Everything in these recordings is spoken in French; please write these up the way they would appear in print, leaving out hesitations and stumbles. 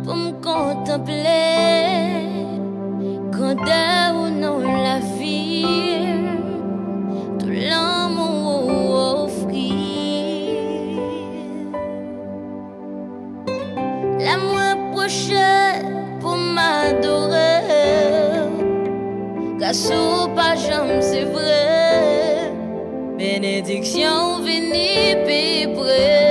pour me contempler. Quand ou non la vie, tout l'amour offrir. L'amour prochain pour m'adorer. Car sous pas jamais c'est vrai. Bénédiction venue puis près.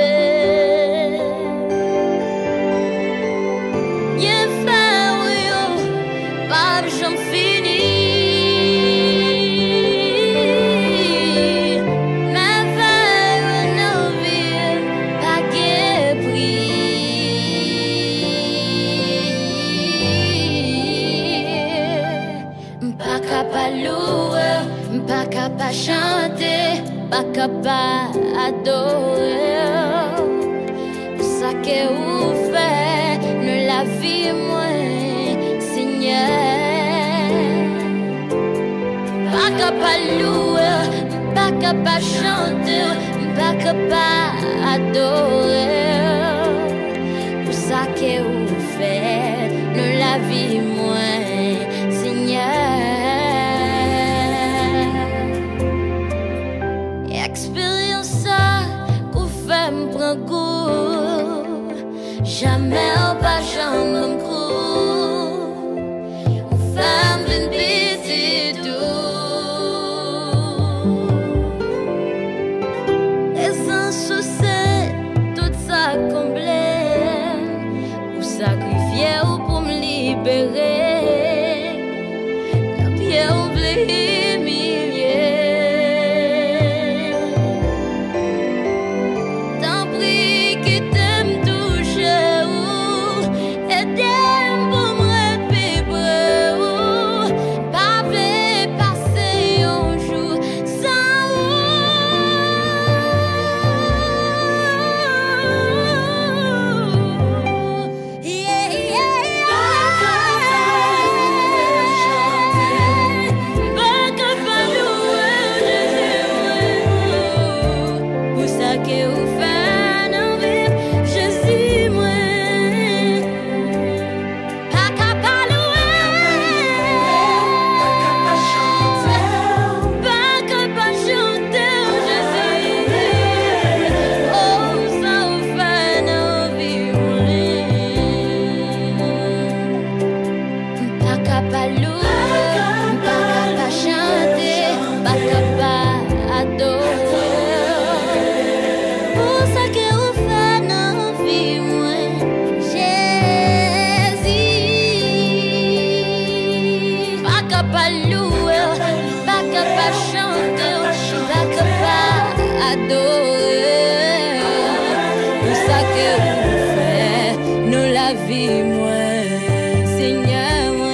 Pas capable chanter, pas capable adorer. Pour ça que vous faites, nous la vie moins, Seigneur. Pas capable louer, pas capable chanter, pas capable adorer. Pour ça que vous faites, nous la vie moins, Seigneur. Jamais pas jamais me court. Femme d'une petite doux. Et sans souci, tout ça comblé. Ou sacrifier ou pour me libérer. La pierre oublie milliers. Tant pis que t'aimes toucher. Vie, moi, Seigneur, moi.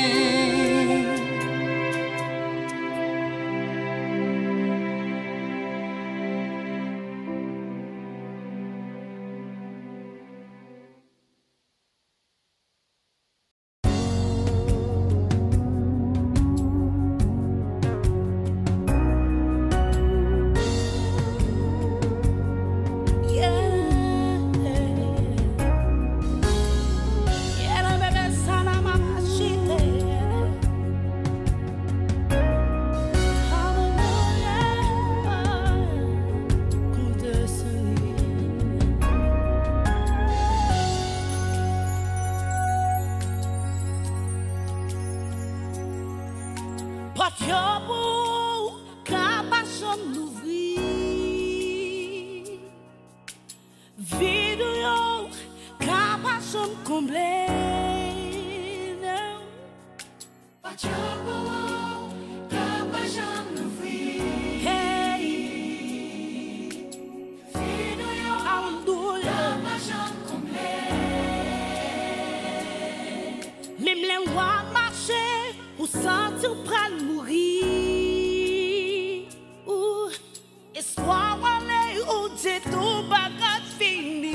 Même les rois marchaient ou sentir prendre mourir. Ou espoir aller ou dire tout bagarre fini.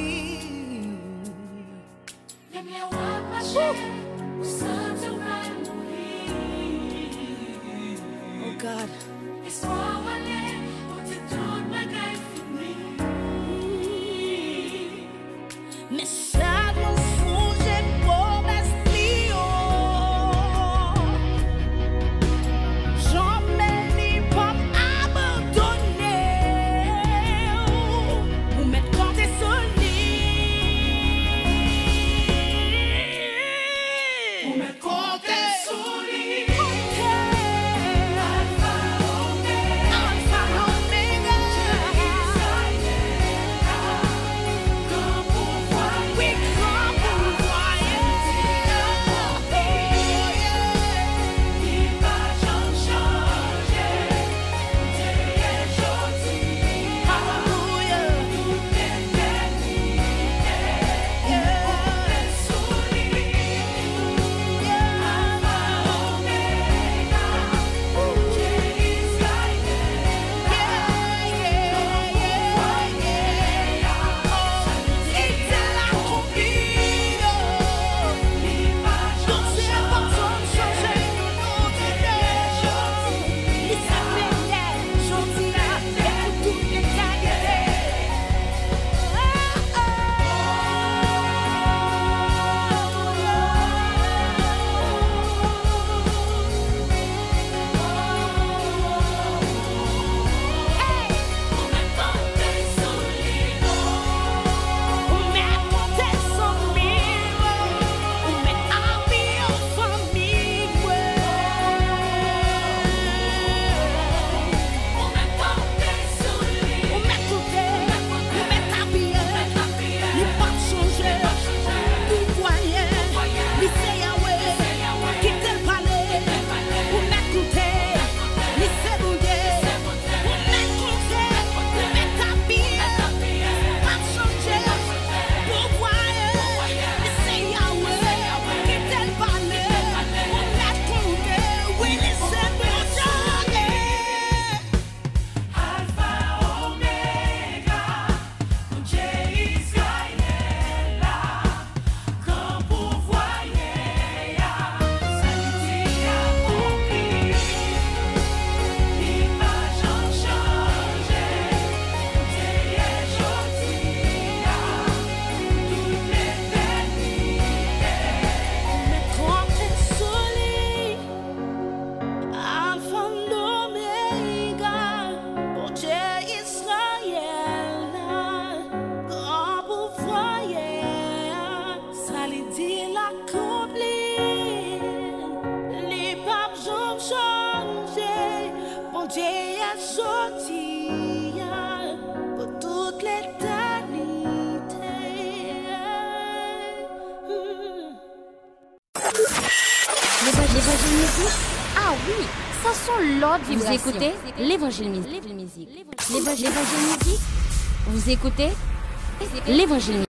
Même les rois marchaient ou sentir prendre mourir. Oh God. Espoir aller ou dire tout bagarre fini. Mais ça nous fout. l'évangile musique? Ah oui, ça sont l'autre vibration. Vous écoutez l'évangile musique. L'évangile musique. Vous écoutez l'évangile musique.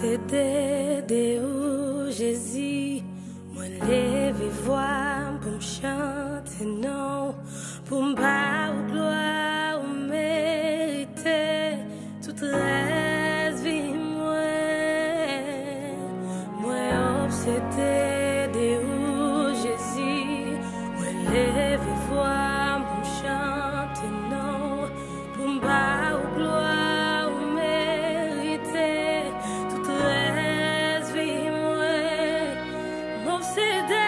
c'était de où Jésus, moi lever voix pour me chanter non, pour me battre gloire ou mériter toute reste vie moi obsédé de où Jésus, moi lever voix pour me chanter non, pour me battre gloire ou mériter toute reste vie moi obsédé.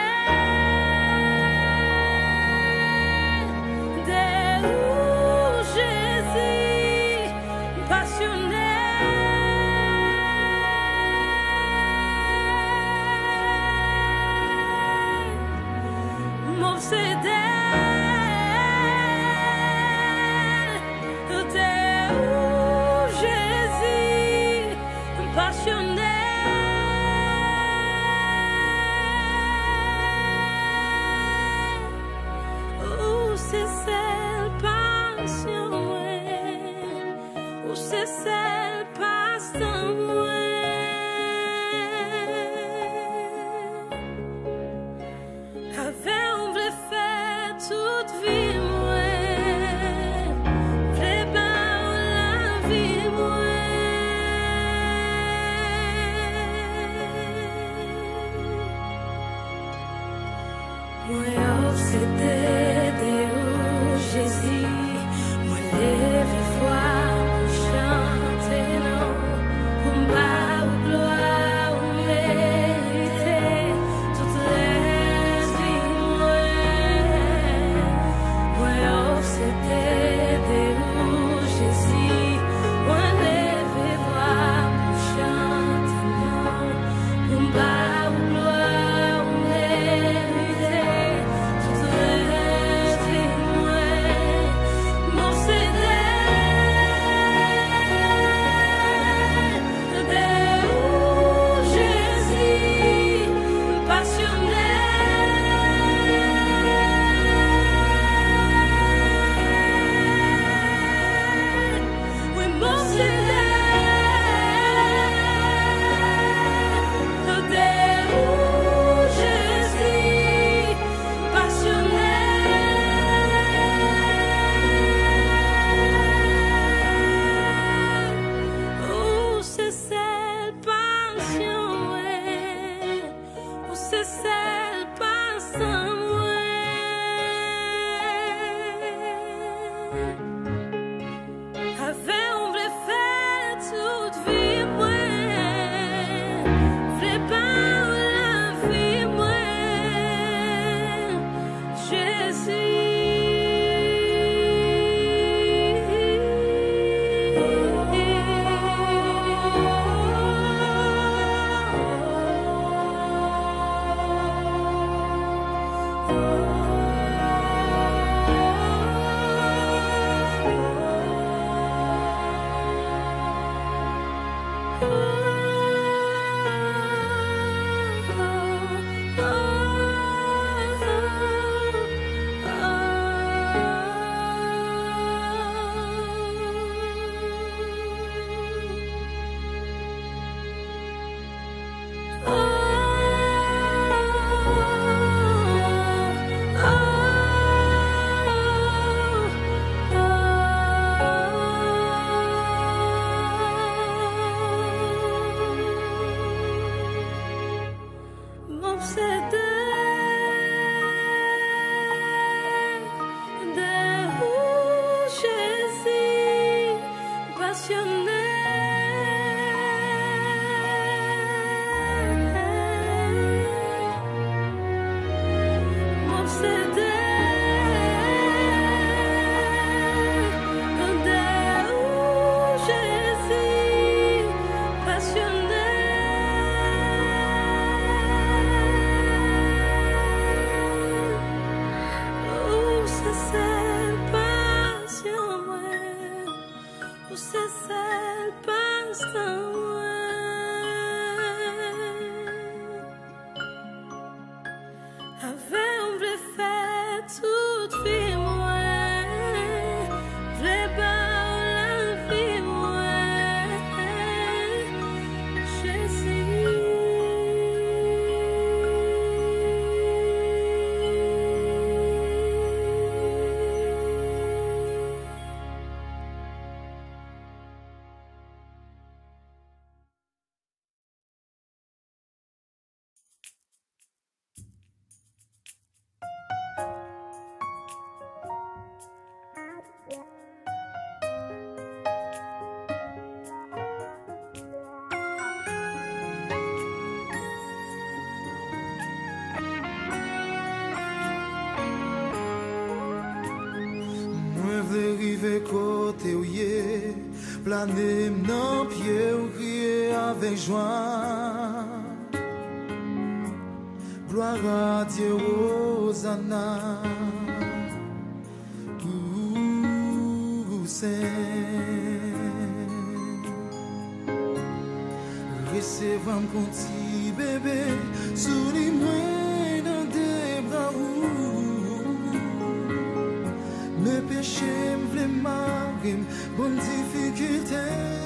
planer dans pied ou crier avec joie. Gloire à Dieu, Hosanna. Recevons mon petit bébé, souris-moi dans des bras où mes péchés me veulent marrer, bonne difficulté.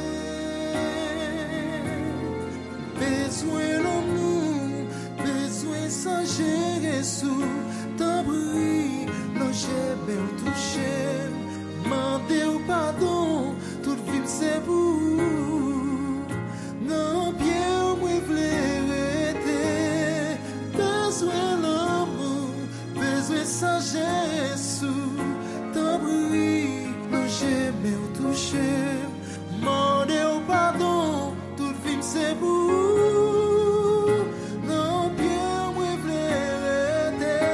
Besoin l'amour, besoin s'agir sous ta bruit, loger, bien toucher. Mandez au pardon, toute vie c'est vous. Non, bien, moi, v'l'aider. Besoin l'amour, besoin sagesse. Tant bruit, non, j'aime au toucher. Mandez au pardon, toute vie c'est vous. Non, bien, moi, v'l'aider.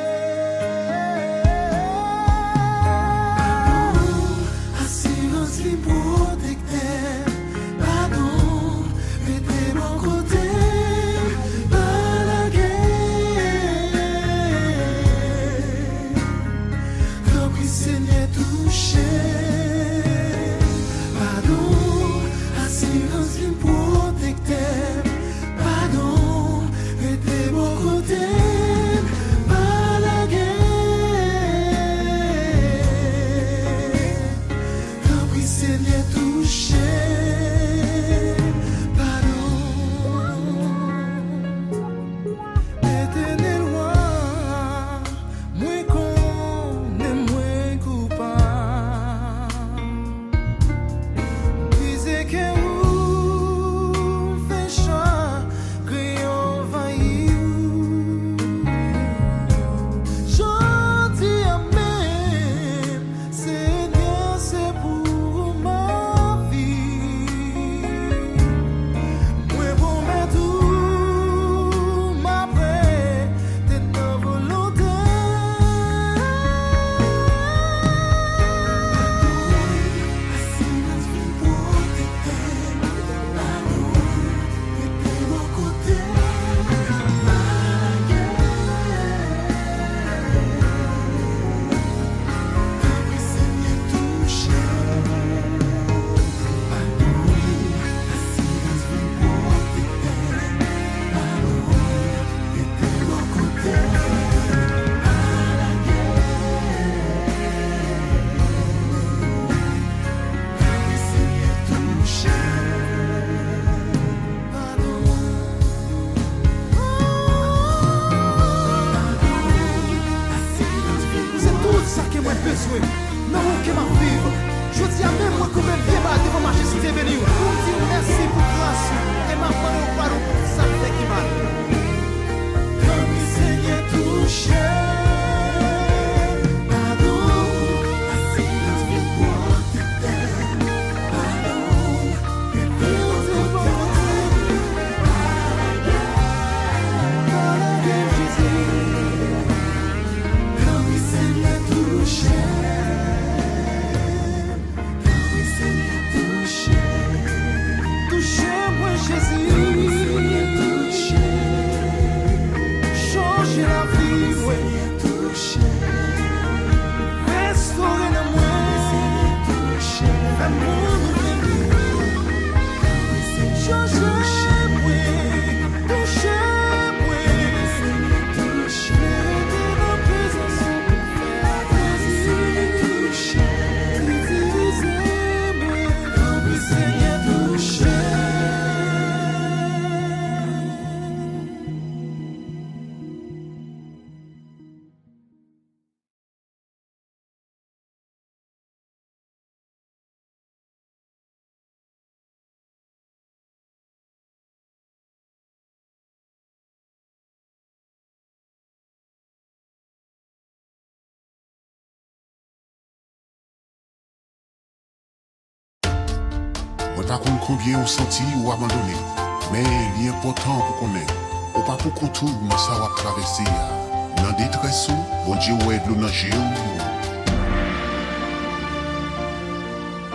Pas combien on senti ou abandonné, mais il est important pour connaître. Ou pas pour contour, mais ça va traverser. Dans des détresse, bon Dieu, ouais, de l'eau dans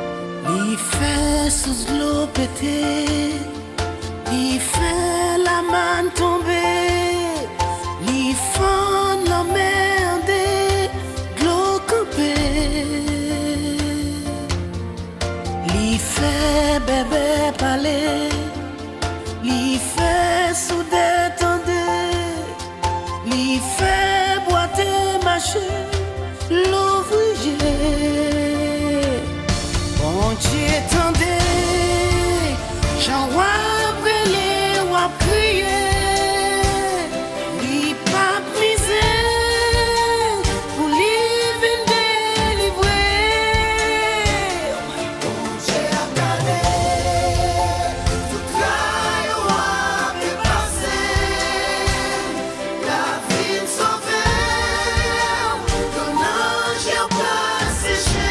Il fait sous l'eau péter, il fait la manne tomber, il fond la merde, l'eau coupée. Il fait bébé parler, il fait souder tendre, il fait boiter marcher, l'ouvrier. Bon Dieu, tendez, j'en vois brûler ou à crier, il pas brisé, pour lui délivrer. Bon Dieu, regardez, tout travail ou à dépasser, la vie sauvée, ton ange est pas séché.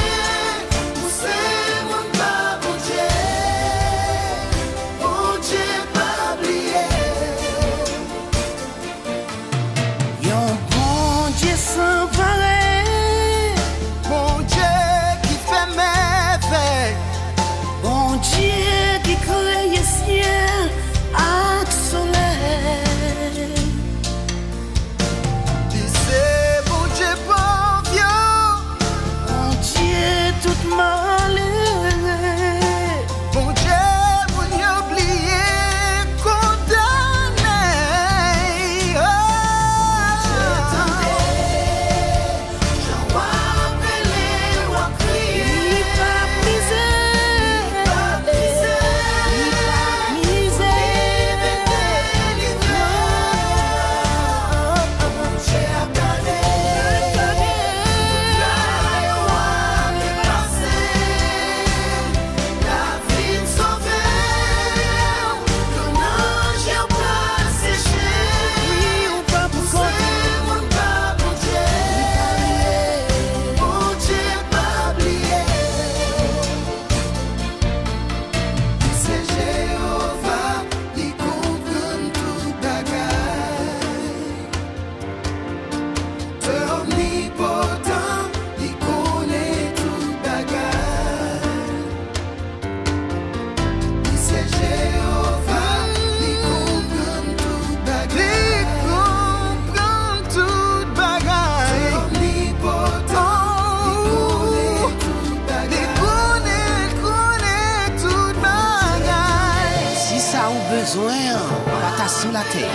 Sous la terre,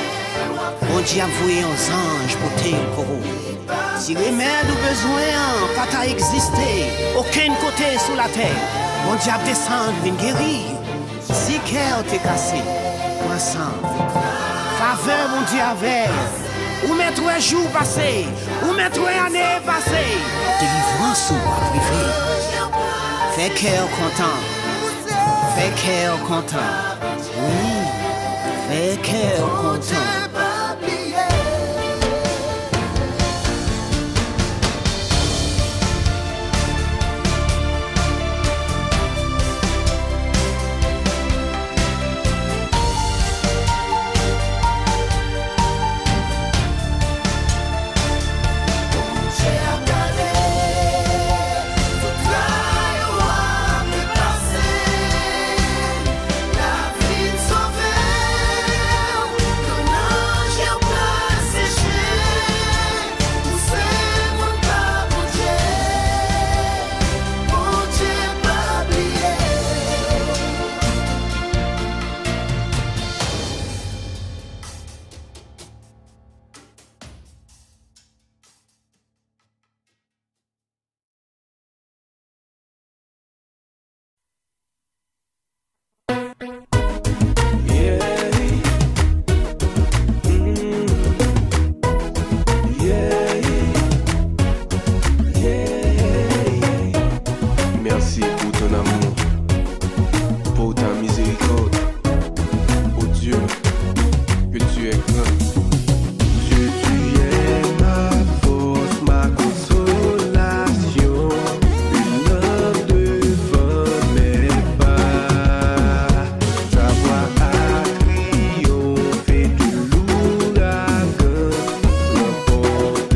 on dit avouer aux anges pour tes coraux. Si remède ou besoin, pas t'as existé, aucun côté sous la terre, mon diable descend, vient guérir. Si cœur t'est cassé, moi sans faveur, mon Dieu avec, ou mettre un jour passé, ou mettre une année passée, délivrance ou pas privé. Fais cœur content, fais cœur content, oui. Fais cœur content.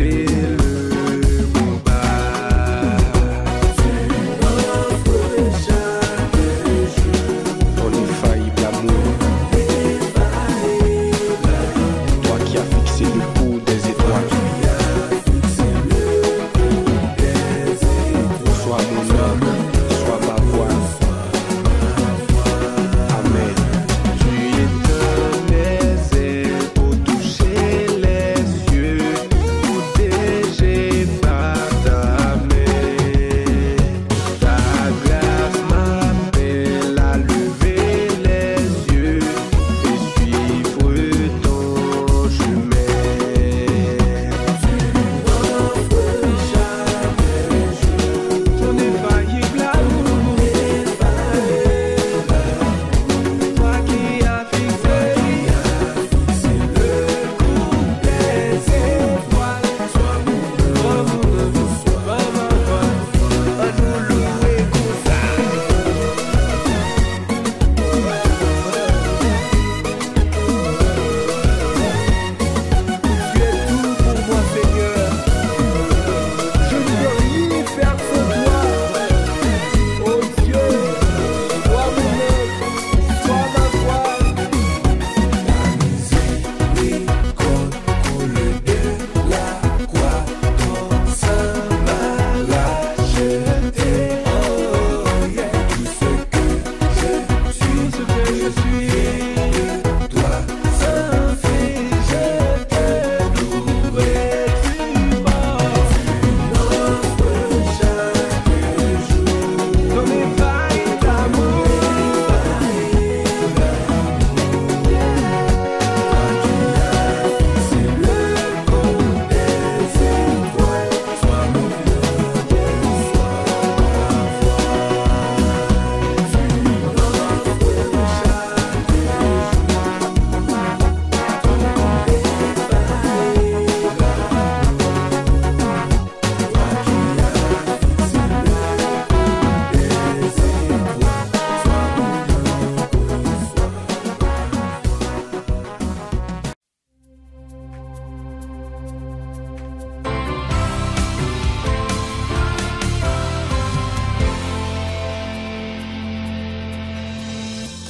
Sunshine.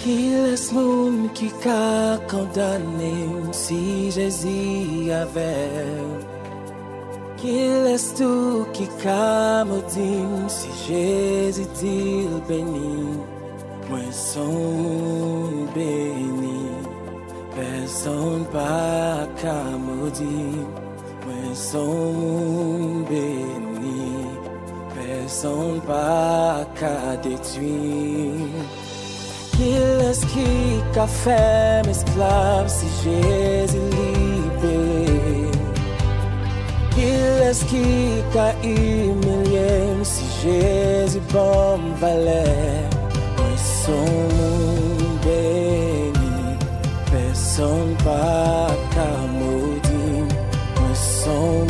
Qui laisse moun qui ka condamné si Jésus avait? Qui laisse tout qui ka maudit si Jésus dit béni? Moi son béni, personne pas ka maudit. Moi son béni, personne pas ka détruit. Qui est-ce qui a fait esclave si Jésus libéré? Qui est-ce qui a humilié si Jésus bon valet? Moi son béni, personne pas qu'à maudit. Moi son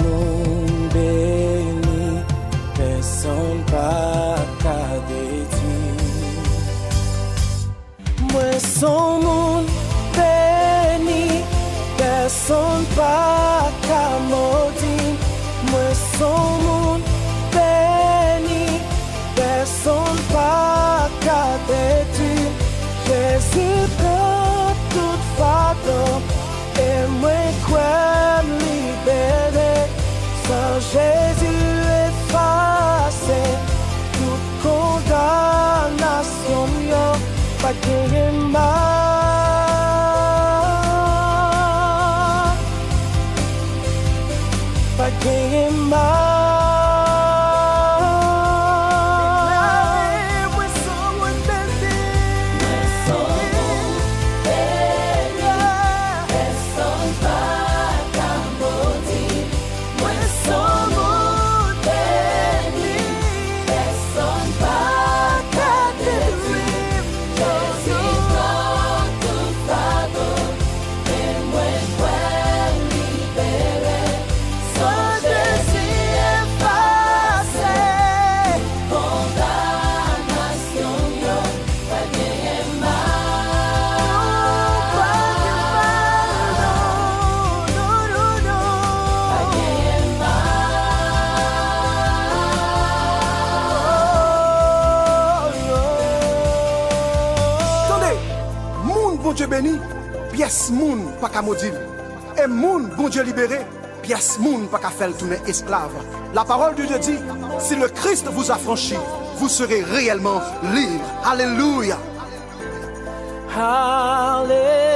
béni, personne pas qu'à détruire. Moi son monde béni, personne pas qu'à maudit. Moi son monde béni, personne pas qu'à détruire. Jésus prend toute fardeau et moi quoi me libérer. Sans Jésus effacé toute condamnation. Pas gagner mal, pas gagner mal. Dieu béni, pièce moun pas qu'à maudire. Et moun, bon Dieu libéré, pièce moun pas qu'à faire tourner esclave. La parole de Dieu dit, si le Christ vous a franchi, vous serez réellement libre. Alléluia. Alléluia.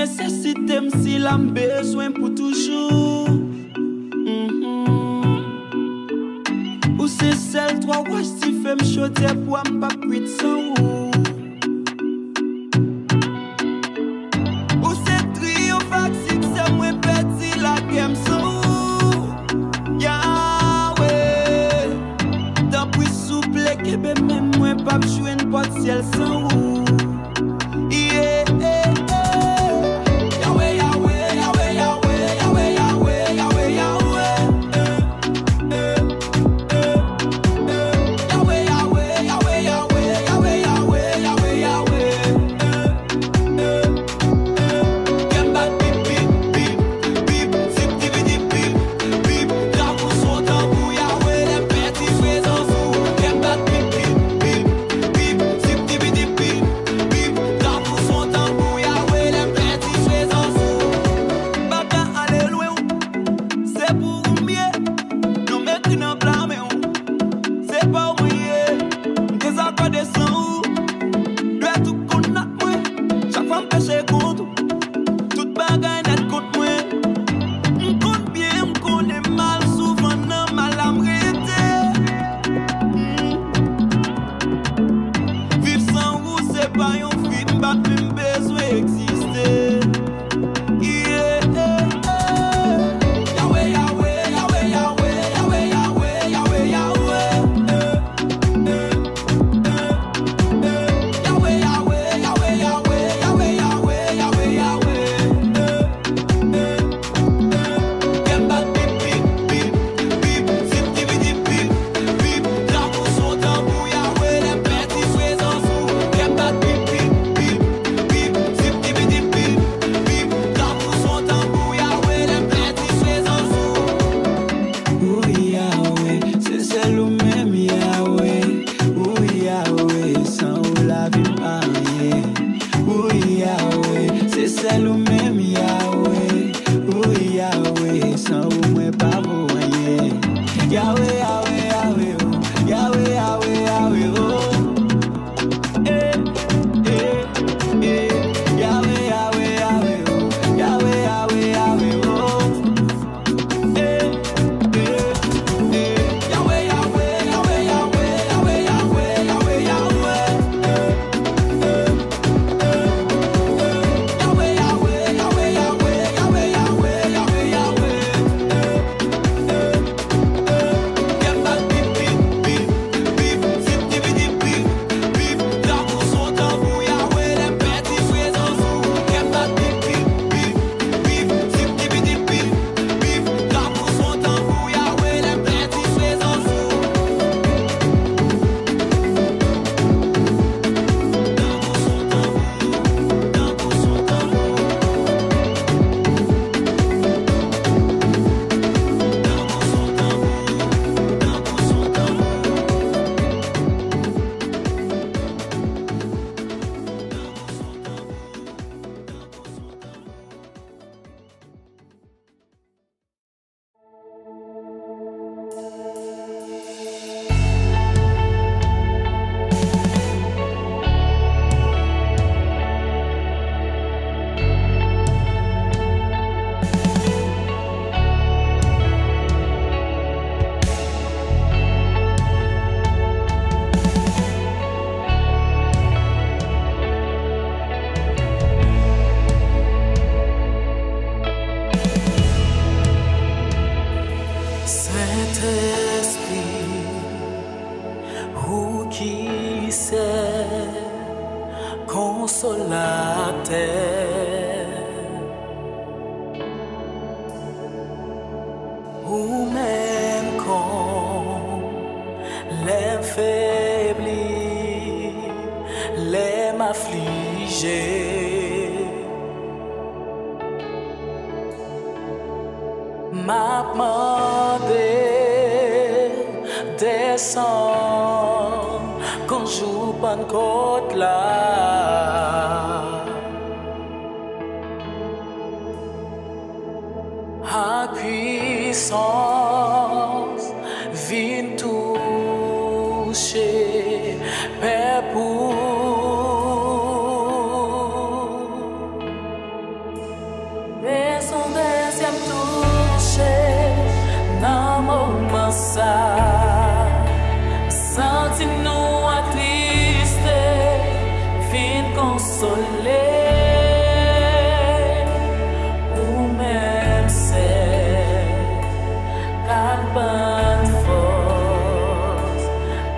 nécessité, si l'as besoin pour toujours. Ou c'est celle, toi, ouais, si fais me choter pour m'pas prit sans ou. Ou c'est trio, vaccine, c'est moi petit, la game sans ou. Yahweh, t'as pris souple, que ben même moi pas jouer une porte ciel sans ou. Ou même quand les faiblis, les m'affligés, m'a demandé descendre quand j'ouvre Pentecôte là. A puissance vient toucher Père pour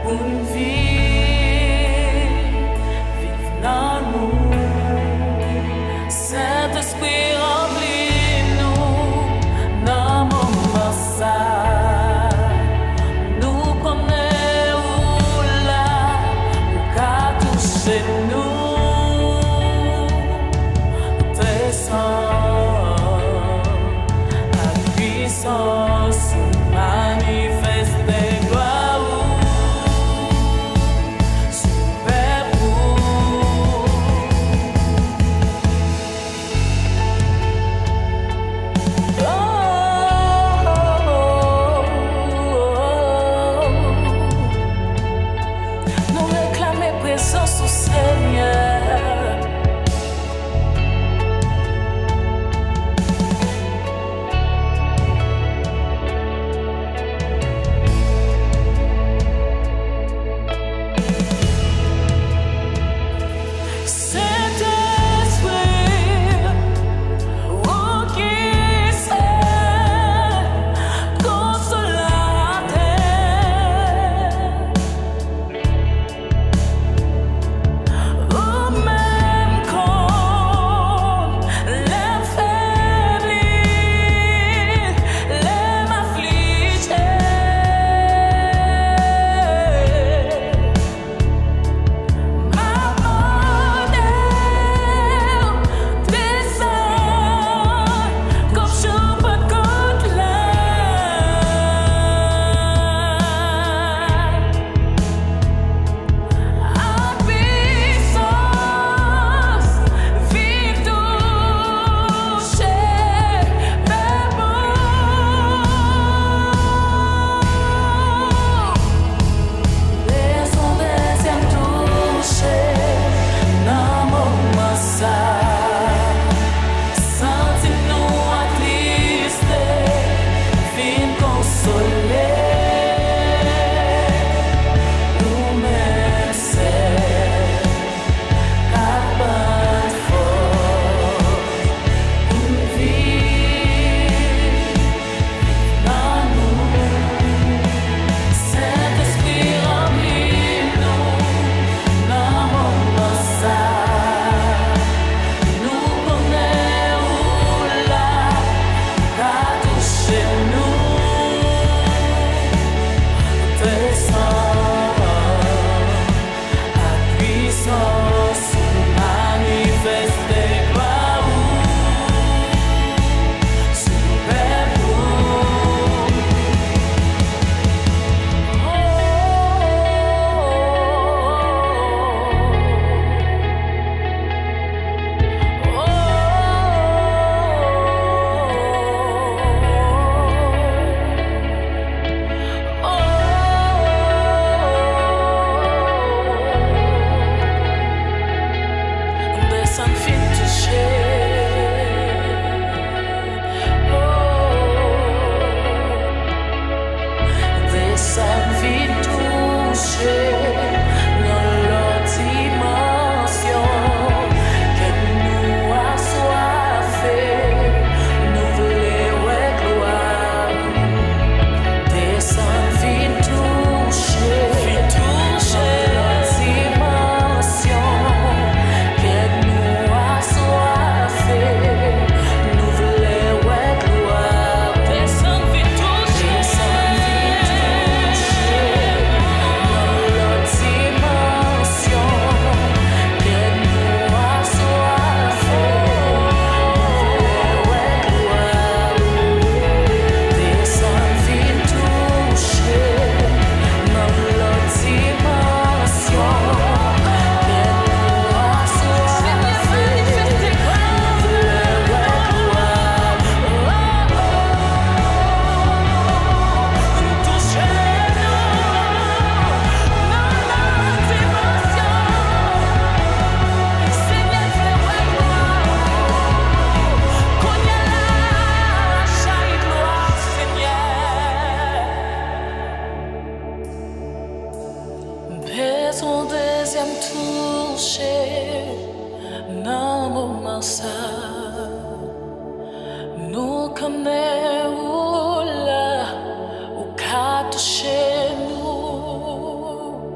Ou ka touche nou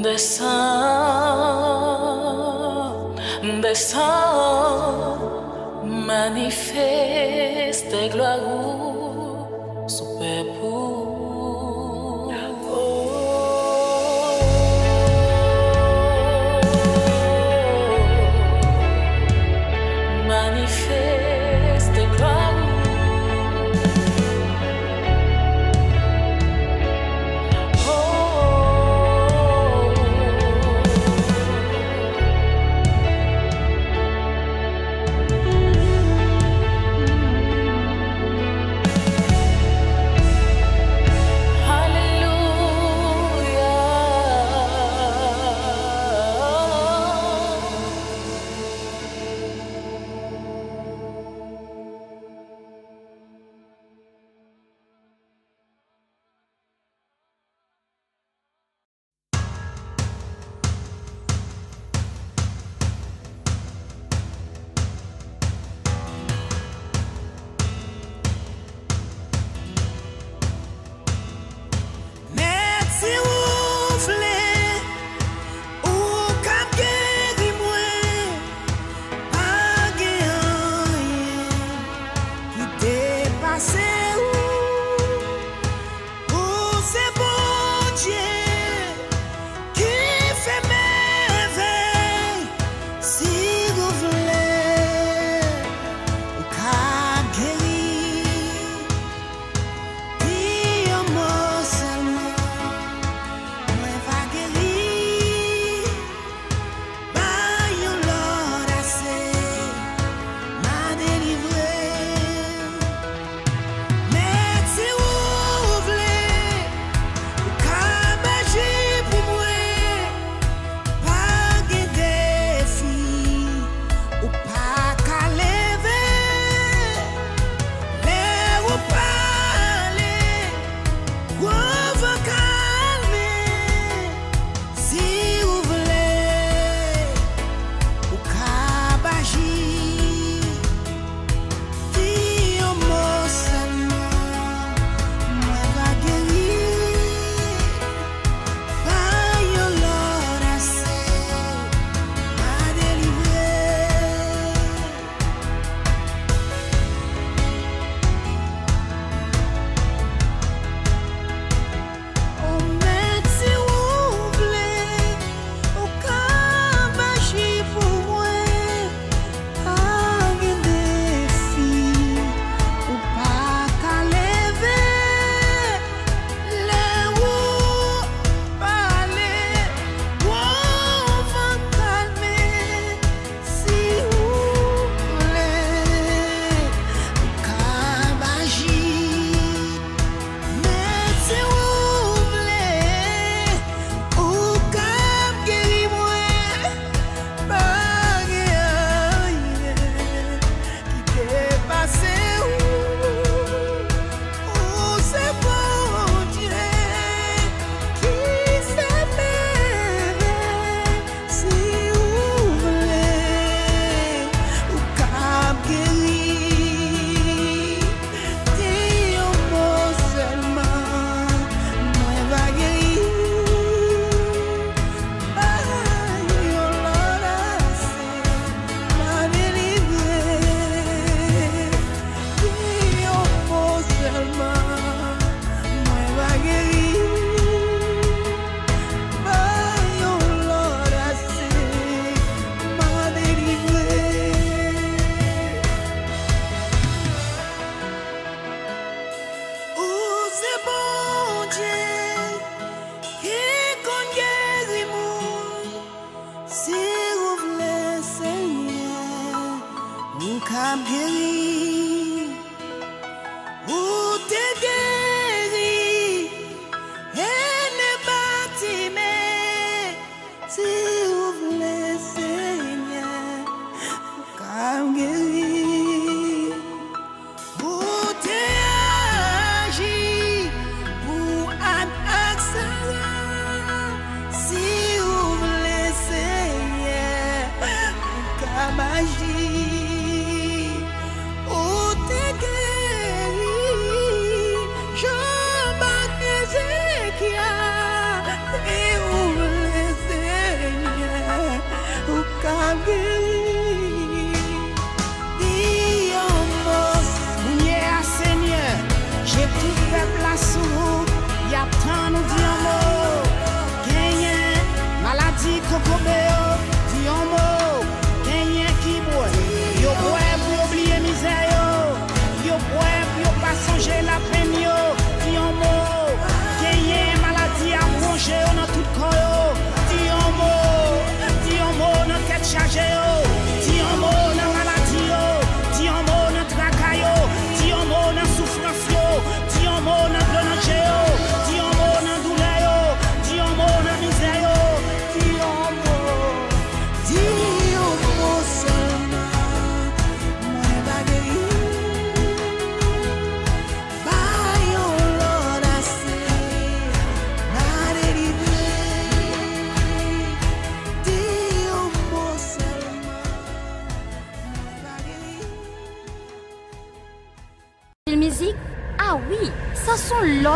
Descends, descends, manifeste gloire sous peuple. Manifeste gloire.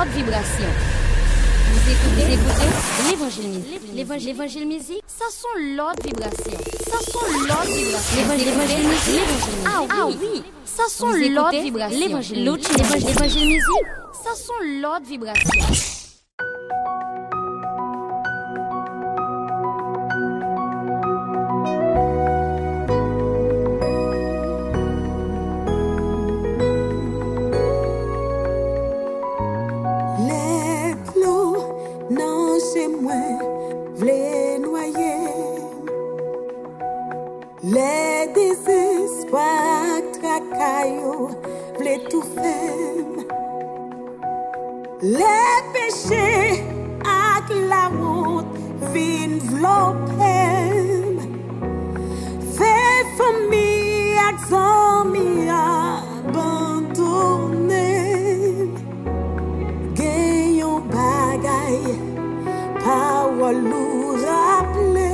l'autre vibration. Vous écoutez l'évangile musique. Ça sont l'autre vibration. Ça sont l'autre vibration. L'évangile musique. Ah oui. Ça sont l'autre vibration. L'évangile musique. Ça sont l'autre vibration. Les désespoirs tracaillots v'lait tout faire. Les péchés ak la honte vin vlopem. Fait famille ak zami abandonné. Gayon bagay pawalou rappelé.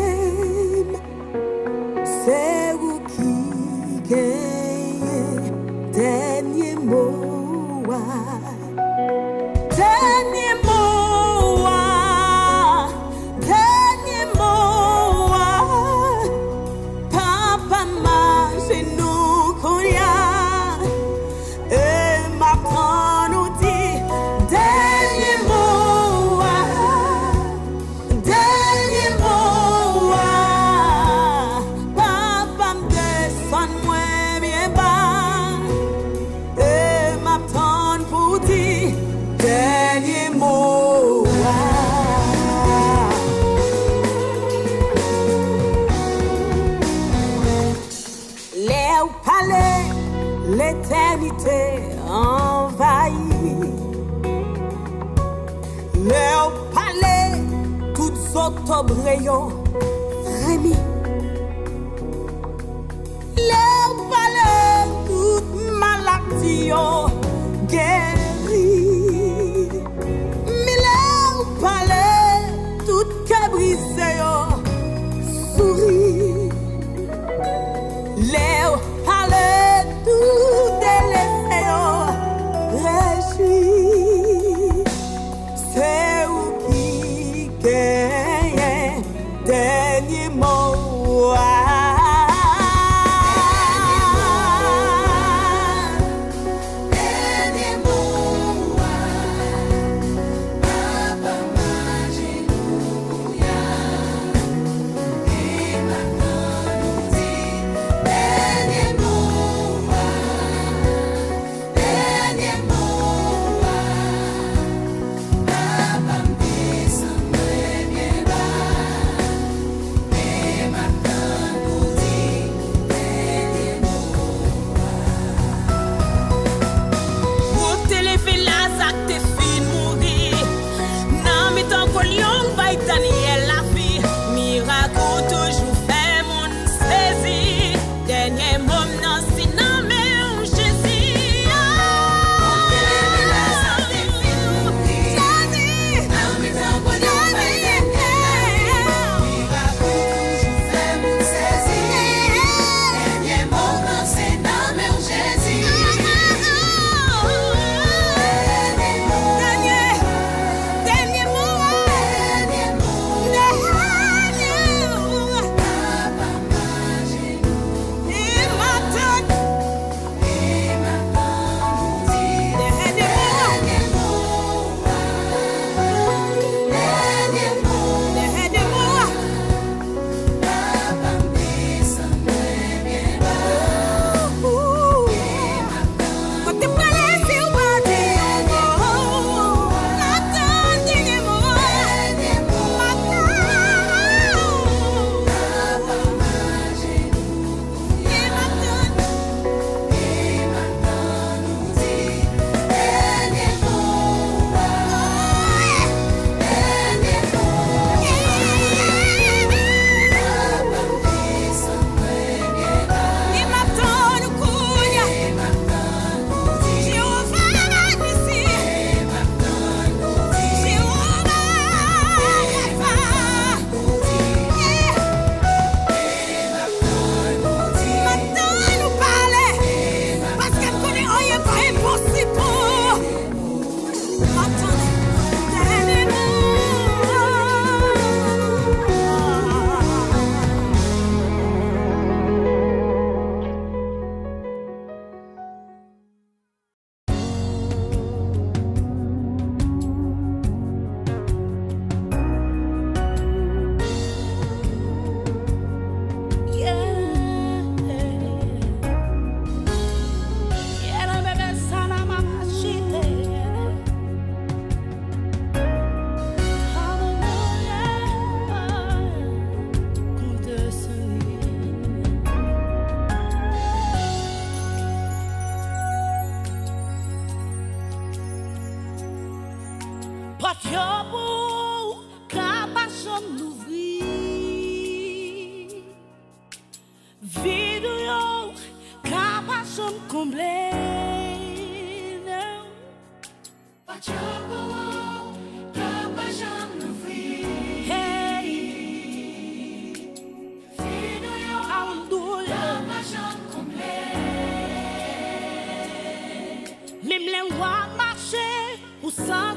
C'est vous qui gagnez dernier mot. Dernier mot. Dernier mot. Papa m'a genou koya. Et ma prend nous dit dernier mot. Dernier mot. Dernier mot. Les palais, l'éternité envahie. Les palais, toutes octobre frémis. Les palais, toutes maladies guéries. Palais, tout cabrisé, souris. Les palais, tout délaissé, réjouis. C'est où qui gagne dernier mot. Daniel la vie, miracle toujours fait mon saisi. Dernier moment, si non mais Jésus. Dernier mot.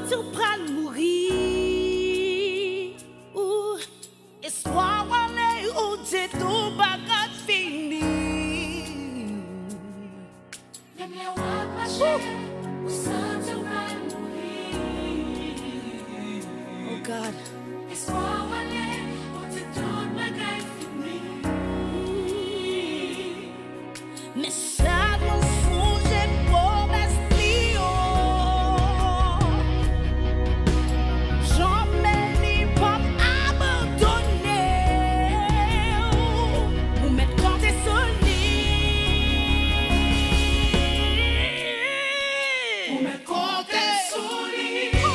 sentir pral mourir. Espoir aller ou c'est tout bagat fini. Même les rois marcher, ou sentir pral mourir. Oh God. Espoir aller ou c'est tout bagat fini. Mais ça nous fout, j'ai beau m'esprit. Jamais ni pas abandonner. Ou mettre compter sur lui. Ou mettre compter sur lui.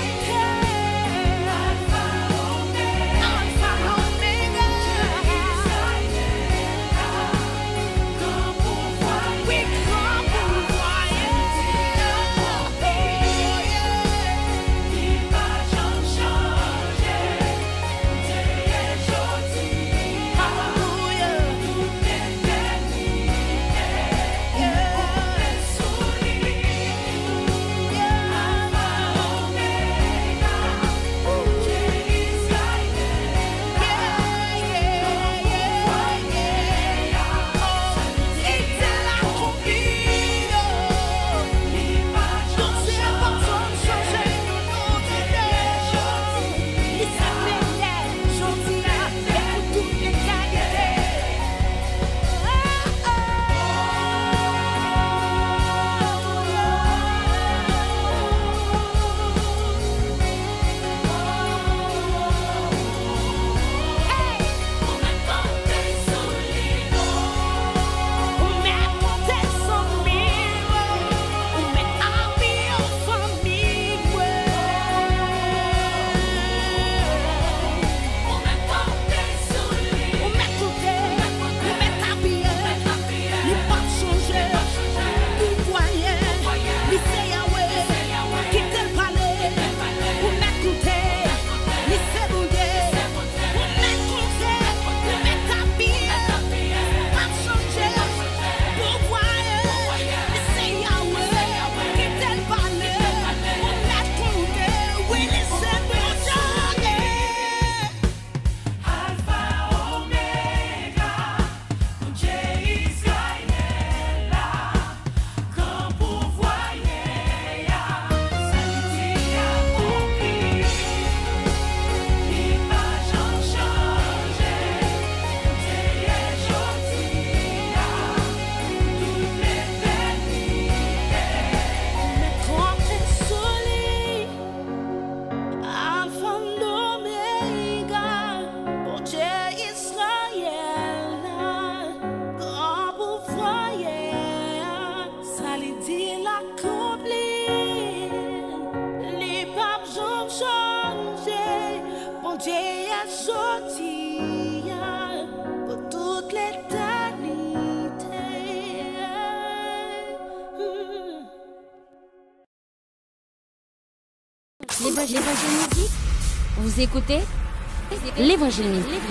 L'évangile musique. Vous écoutez l'évangile musique.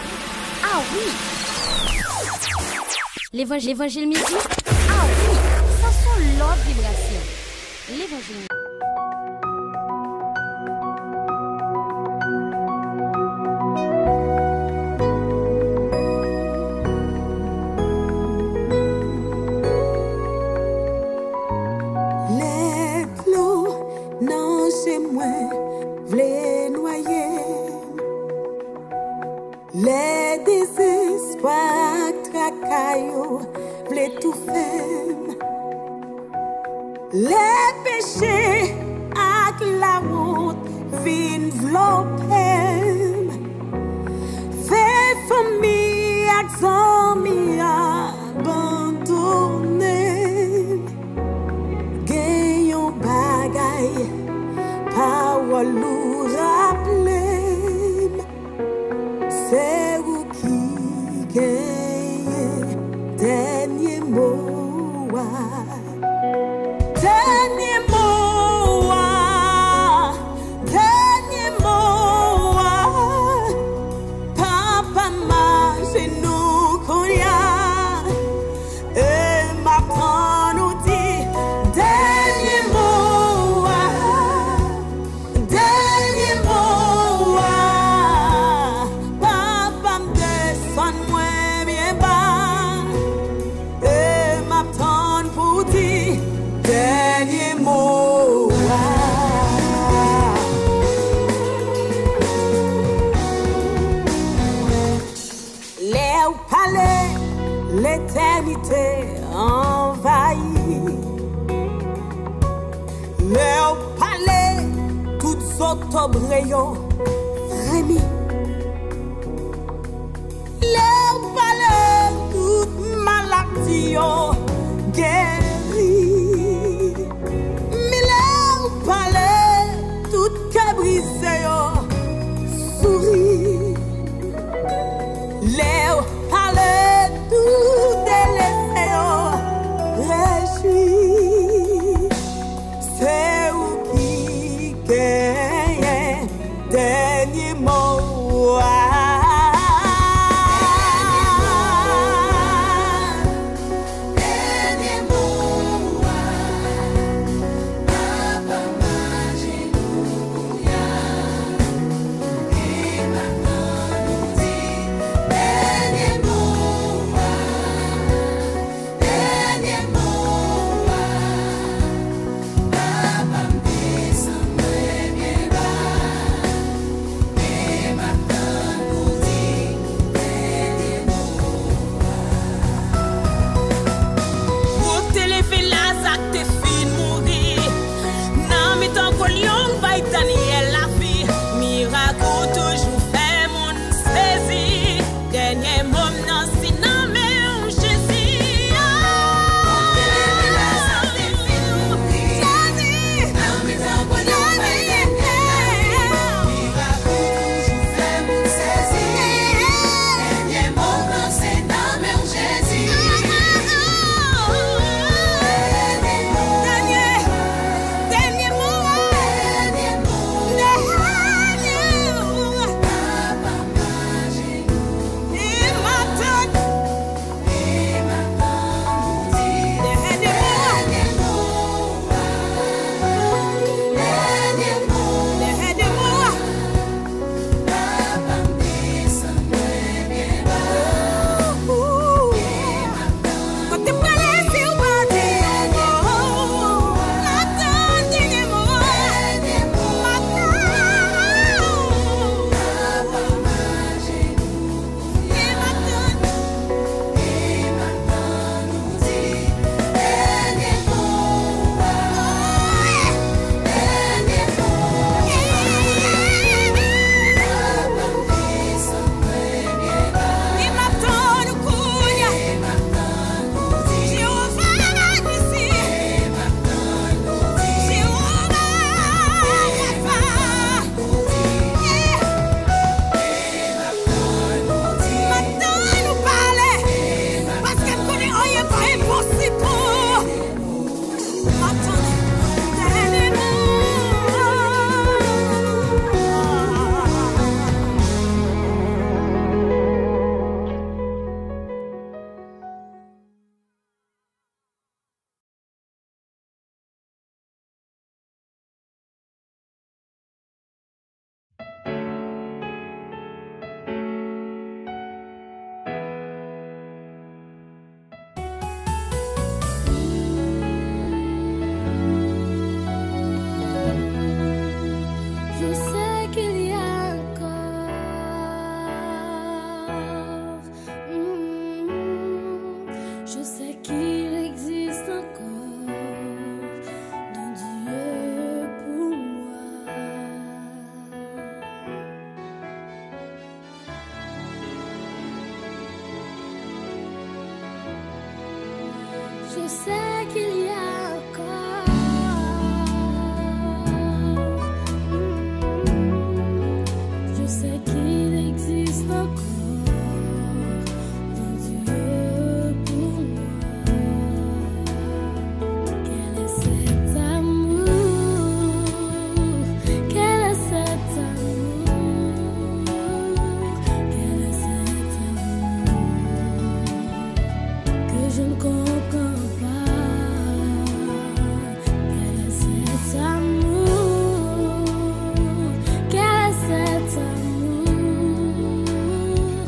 Ah oui. L'évangile musique. Ah oui. Ça sont l'autre vibration. L'évangile musique. Les désespoirs tracaillent, v'lait tout faire. Les péchés ak la honte vin vlopem. Fait famille ak zami abandonné. Gayon bagay power lou rappelé. C'est vous qui gagnez dernier mot. Dernier mot. Dernier mot. Papa m'a nous l'éternité envahie. Leur palais, toutes autres brayons frémis. Leur palais, toutes maladies guéries. Mais leur palais, toutes cabrisées souris. Leur palais, tout délaissé réjouis. C'est où qui gagne dernier mot. Je sais qu'il y a encore, je sais qu'il existe encore un Dieu pour moi. Quel est cet amour? Quel est cet amour? Quel est cet amour que je ne comprends pas? Quel est cet amour?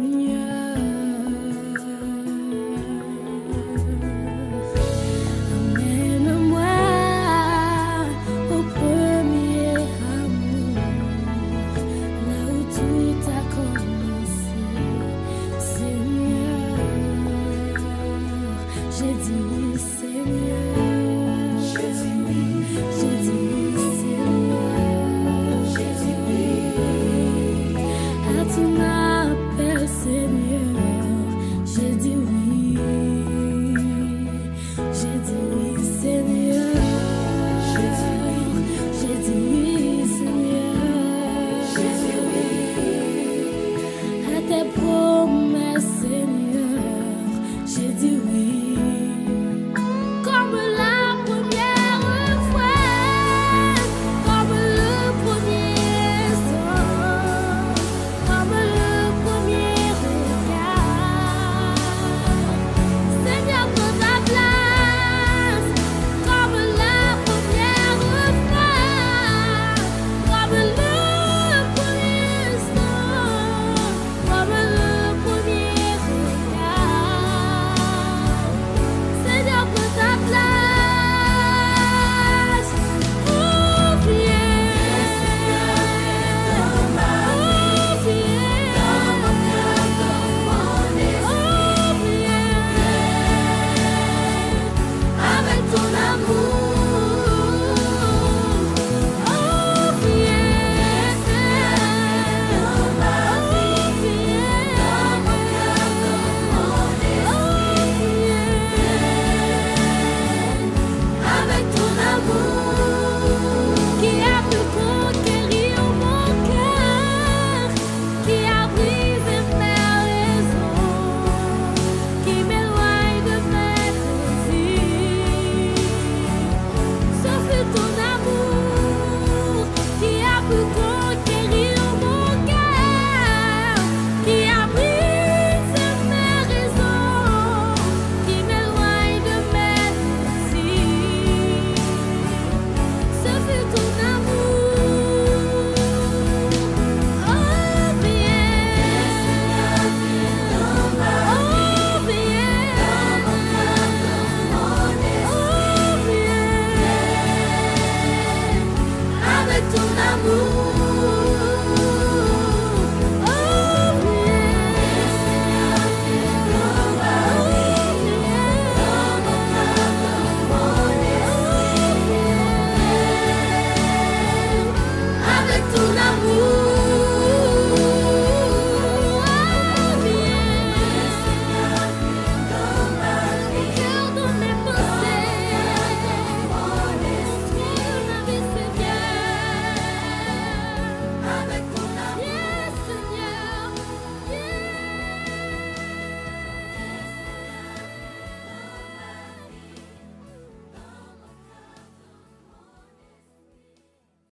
Seigneur.